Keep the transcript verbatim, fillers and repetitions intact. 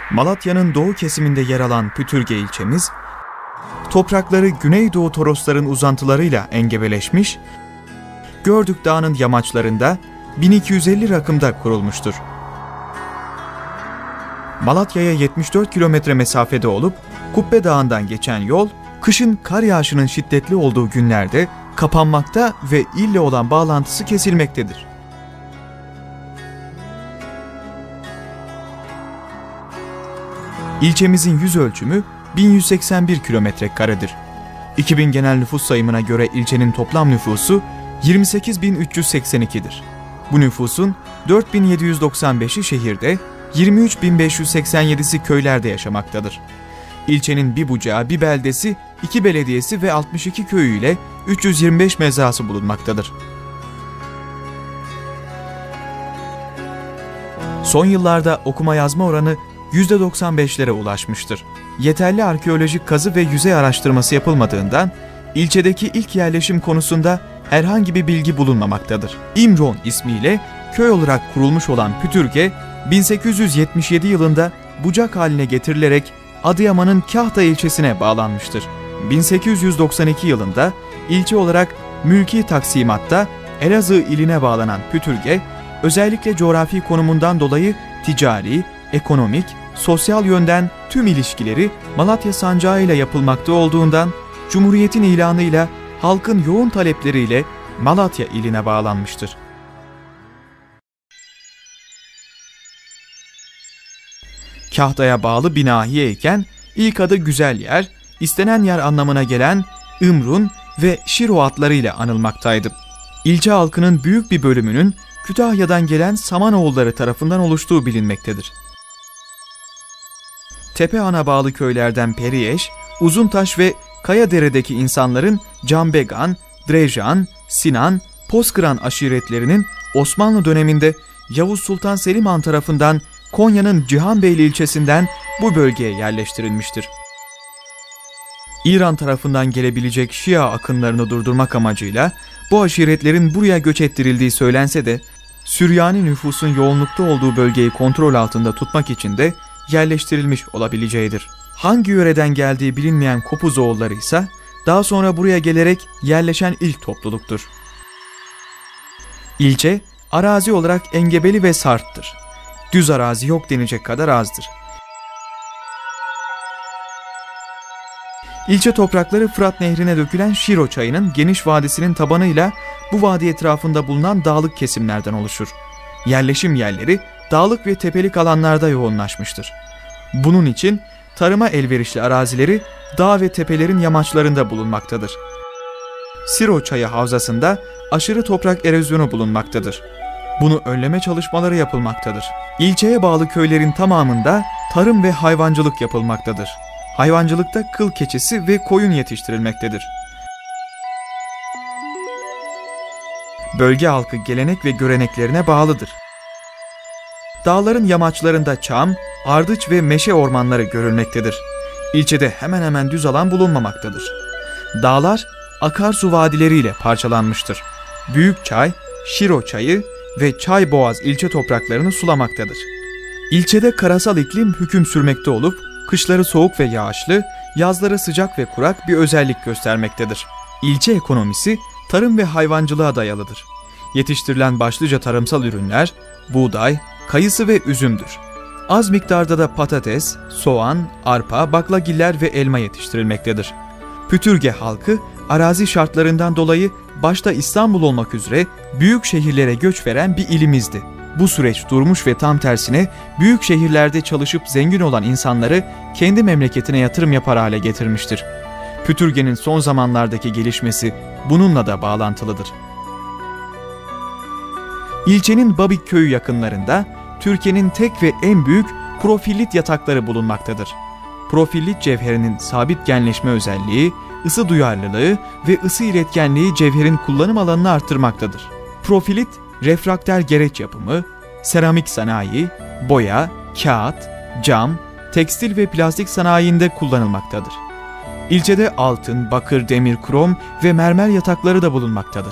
Malatya'nın doğu kesiminde yer alan Pütürge ilçemiz, toprakları Güneydoğu Torosların uzantılarıyla engebeleşmiş, Gördük Dağı'nın yamaçlarında bin iki yüz elli rakımda kurulmuştur. Malatya'ya yetmiş dört kilometre mesafede olup Kubbe Dağı'ndan geçen yol, kışın kar yağışının şiddetli olduğu günlerde kapanmakta ve ille olan bağlantısı kesilmektedir. İlçemizin yüz ölçümü bin yüz seksen bir kilometre karedir. iki bin genel nüfus sayımına göre ilçenin toplam nüfusu yirmi sekiz bin üç yüz seksen iki'dir. Bu nüfusun dört bin yedi yüz doksan beşi şehirde, yirmi üç bin beş yüz seksen yedi'si köylerde yaşamaktadır. İlçenin bir bucağı, bir beldesi, iki belediyesi ve altmış iki köyü ile üç yüz yirmi beş mezrası bulunmaktadır. Son yıllarda okuma yazma oranı yüzde doksan beş'lere ulaşmıştır. Yeterli arkeolojik kazı ve yüzey araştırması yapılmadığından ilçedeki ilk yerleşim konusunda herhangi bir bilgi bulunmamaktadır. İmron ismiyle köy olarak kurulmuş olan Pütürge, bin sekiz yüz yetmiş yedi yılında bucak haline getirilerek Adıyaman'ın Kahta ilçesine bağlanmıştır. bin sekiz yüz doksan iki yılında ilçe olarak mülki taksimatta Elazığ iline bağlanan Pütürge, özellikle coğrafi konumundan dolayı ticari, ekonomik, sosyal yönden tüm ilişkileri Malatya sancağı ile yapılmakta olduğundan Cumhuriyet'in ilanıyla halkın yoğun talepleriyle Malatya iline bağlanmıştır. Kahta'ya bağlı bir nahiye iken ilk adı güzel yer, istenen yer anlamına gelen Imrun ve Şiro adlarıyla anılmaktaydı. İlçe halkının büyük bir bölümünün Kütahya'dan gelen Samanoğulları tarafından oluştuğu bilinmektedir. Tepehan'a bağlı köylerden Periyeş, Uzuntaş ve Kayadere'deki insanların Canbegan, Drejan, Sinan, Pozkıran aşiretlerinin Osmanlı döneminde Yavuz Sultan Selim Han tarafından Konya'nın Cihanbeyli ilçesinden bu bölgeye yerleştirilmiştir. İran tarafından gelebilecek Şia akınlarını durdurmak amacıyla bu aşiretlerin buraya göç ettirildiği söylense de Süryani nüfusun yoğunlukta olduğu bölgeyi kontrol altında tutmak için de yerleştirilmiş olabileceğidir. Hangi yöreden geldiği bilinmeyen Kopuzoğulları ise daha sonra buraya gelerek yerleşen ilk topluluktur. İlçe arazi olarak engebeli ve sarptır. Düz arazi yok denecek kadar azdır. İlçe toprakları Fırat Nehri'ne dökülen Şiro Çayı'nın geniş vadisinin tabanıyla bu vadi etrafında bulunan dağlık kesimlerden oluşur. Yerleşim yerleri dağlık ve tepelik alanlarda yoğunlaşmıştır. Bunun için tarıma elverişli arazileri dağ ve tepelerin yamaçlarında bulunmaktadır. Şiro Çayı havzasında aşırı toprak erozyonu bulunmaktadır. Bunu önleme çalışmaları yapılmaktadır. İlçeye bağlı köylerin tamamında tarım ve hayvancılık yapılmaktadır. Hayvancılıkta kıl keçisi ve koyun yetiştirilmektedir. Bölge halkı gelenek ve göreneklerine bağlıdır. Dağların yamaçlarında çam, ardıç ve meşe ormanları görülmektedir. İlçede hemen hemen düz alan bulunmamaktadır. Dağlar akarsu vadileriyle parçalanmıştır. Büyükçay, Şiro Çayı ve Çayboğaz ilçe topraklarını sulamaktadır. İlçede karasal iklim hüküm sürmekte olup, kışları soğuk ve yağışlı, yazları sıcak ve kurak bir özellik göstermektedir. İlçe ekonomisi tarım ve hayvancılığa dayalıdır. Yetiştirilen başlıca tarımsal ürünler buğday, kayısı ve üzümdür. Az miktarda da patates, soğan, arpa, baklagiller ve elma yetiştirilmektedir. Pütürge halkı arazi şartlarından dolayı başta İstanbul olmak üzere büyük şehirlere göç veren bir ilimizdi. Bu süreç durmuş ve tam tersine büyük şehirlerde çalışıp zengin olan insanları kendi memleketine yatırım yapar hale getirmiştir. Pütürge'nin son zamanlardaki gelişmesi bununla da bağlantılıdır. İlçenin Babik köyü yakınlarında Türkiye'nin tek ve en büyük profillit yatakları bulunmaktadır. Profillit cevherinin sabit genleşme özelliği, ısı duyarlılığı ve ısı iletkenliği cevherin kullanım alanını arttırmaktadır. Profilit, refrakter gereç yapımı, seramik sanayi, boya, kağıt, cam, tekstil ve plastik sanayinde kullanılmaktadır. İlçede altın, bakır, demir, krom ve mermer yatakları da bulunmaktadır.